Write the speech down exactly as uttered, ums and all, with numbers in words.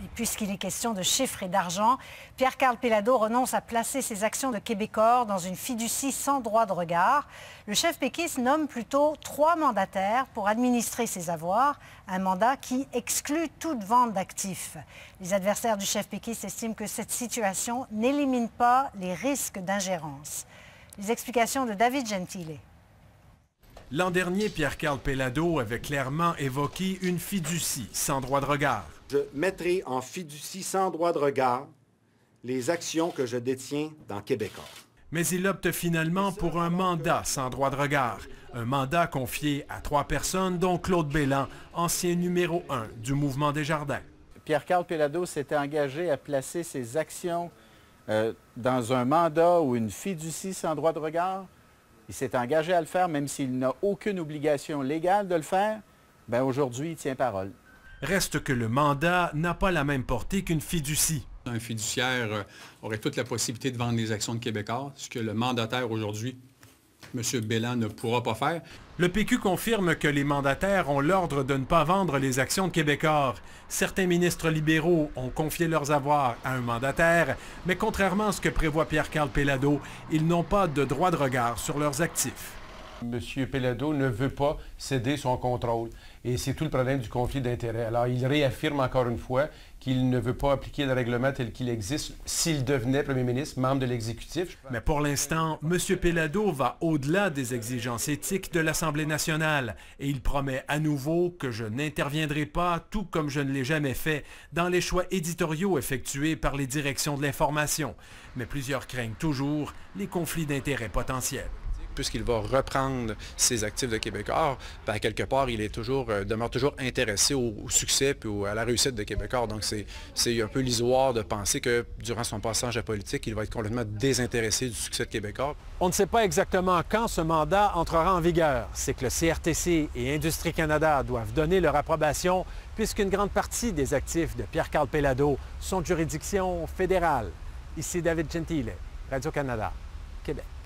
Et puisqu'il est question de chiffres et d'argent, Pierre-Karl Péladeau renonce à placer ses actions de Québecor dans une fiducie sans droit de regard. Le chef péquiste nomme plutôt trois mandataires pour administrer ses avoirs, un mandat qui exclut toute vente d'actifs. Les adversaires du chef péquiste estiment que cette situation n'élimine pas les risques d'ingérence. Les explications de David Gentile. L'an dernier, Pierre-Karl Péladeau avait clairement évoqué une fiducie sans droit de regard. Je mettrai en fiducie sans droit de regard les actions que je détiens dans Québecor. Mais il opte finalement pour un mandat sans droit de regard. Un mandat confié à trois personnes, dont Claude Bélan, ancien numéro un du Mouvement Desjardins. Pierre-Karl Péladeau s'était engagé à placer ses actions euh, dans un mandat ou une fiducie sans droit de regard. Il s'est engagé à le faire, même s'il n'a aucune obligation légale de le faire. Bien, aujourd'hui, il tient parole. Reste que le mandat n'a pas la même portée qu'une fiducie. Un fiduciaire aurait toute la possibilité de vendre les actions de Québecor, ce que le mandataire aujourd'hui, M. Bélan, ne pourra pas faire. Le P Q confirme que les mandataires ont l'ordre de ne pas vendre les actions de Québecor. Certains ministres libéraux ont confié leurs avoirs à un mandataire, mais contrairement à ce que prévoit Pierre-Karl Péladeau, ils n'ont pas de droit de regard sur leurs actifs. M. Péladeau ne veut pas céder son contrôle. Et c'est tout le problème du conflit d'intérêts. Alors, il réaffirme encore une fois qu'il ne veut pas appliquer le règlement tel qu'il existe s'il devenait premier ministre, membre de l'exécutif. Mais pour l'instant, M. Péladeau va au-delà des exigences éthiques de l'Assemblée nationale et il promet à nouveau que je n'interviendrai pas, tout comme je ne l'ai jamais fait, dans les choix éditoriaux effectués par les directions de l'information. Mais plusieurs craignent toujours les conflits d'intérêts potentiels. Puisqu'il va reprendre ses actifs de Québecor, ben, à quelque part, il est toujours, euh, demeure toujours intéressé au, au succès et au, à la réussite de Québecor. Donc, c'est un peu illusoire de penser que durant son passage à politique, il va être complètement désintéressé du succès de Québecor. On ne sait pas exactement quand ce mandat entrera en vigueur. C'est que le C R T C et Industrie Canada doivent donner leur approbation puisqu'une grande partie des actifs de Pierre-Karl Péladeau sont de juridiction fédérale. Ici David Gentile, Radio-Canada, Québec.